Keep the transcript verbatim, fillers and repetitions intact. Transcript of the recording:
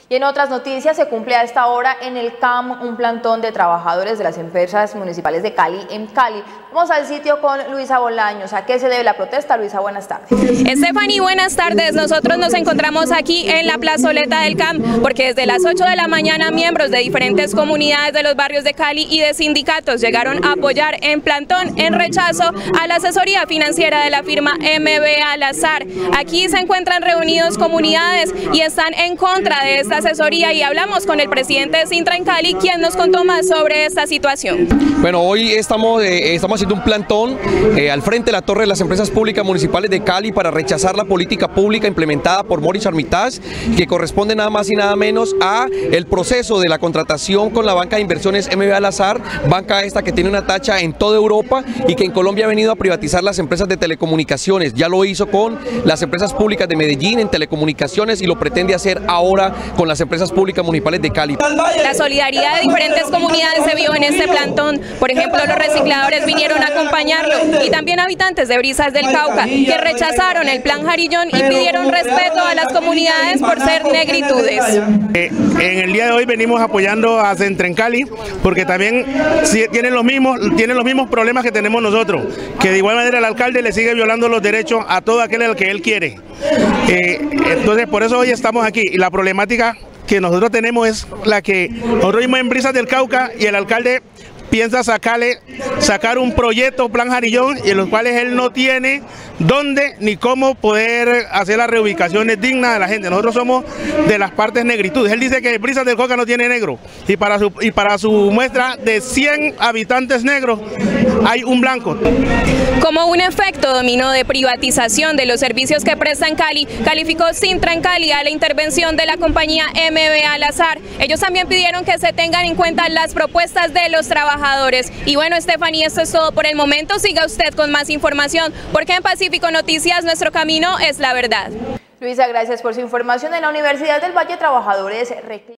Y en otras noticias, se cumple a esta hora en el C A M un plantón de trabajadores de las empresas municipales de Cali en Cali. Vamos al sitio con Luisa Bolaños. ¿A qué se debe la protesta? Luisa, buenas tardes. Stephanie, buenas tardes. Nosotros nos encontramos aquí en la plazoleta del C A M porque desde las ocho de la mañana miembros de diferentes comunidades de los barrios de Cali y de sindicatos llegaron a apoyar en plantón en rechazo a la asesoría financiera de la firma M B A Lazar. Aquí se encuentran reunidos comunidades y están en contra de esta asesoría, y hablamos con el presidente de Sintra en Cali, quien nos contó más sobre esta situación. Bueno, hoy estamos, eh, estamos haciendo un plantón eh, al frente de la Torre de las Empresas Públicas Municipales de Cali para rechazar la política pública implementada por Maurice Armitage, que corresponde nada más y nada menos a el proceso de la contratación con la banca de inversiones M B A Lazar, banca esta que tiene una tacha en toda Europa y que en Colombia ha venido a privatizar las empresas de telecomunicaciones. Ya lo hizo con las empresas públicas de Medellín en telecomunicaciones y lo pretende hacer ahora con las empresas públicas municipales de Cali. La solidaridad de diferentes comunidades se vio en este plantón. Por ejemplo, los recicladores vinieron a acompañarlo y también habitantes de Brisas del Cauca, que rechazaron el plan Jarillón y pidieron respeto a las comunidades por ser negritudes. Eh, en el día de hoy venimos apoyando a Sintra en Cali porque también si, tienen, los mismos, tienen los mismos problemas que tenemos nosotros, que de igual manera el alcalde le sigue violando los derechos a todo aquel al que él quiere. Eh, entonces por eso hoy estamos aquí, y la problemática que nosotros tenemos es la que nosotros vimos en Brisas del Cauca, y el alcalde piensa sacarle, sacar un proyecto, plan Jarillón, y en los cuales él no tiene dónde ni cómo poder hacer las reubicaciones dignas de la gente. Nosotros somos de las partes negritudes. Él dice que Brisas del Cauca no tiene negro, y para su, y para su muestra de cien habitantes negros hay un blanco. Como un efecto dominó de privatización de los servicios que presta en Cali, calificó Sintra en Cali a la intervención de la compañía M B A Lazar. Ellos también pidieron que se tengan en cuenta las propuestas de los trabajadores. Y bueno, Stephanie, esto es todo por el momento. Siga usted con más información, porque en Pacífico Noticias nuestro camino es la verdad. Luisa, gracias por su información. En la Universidad del Valle, trabajadores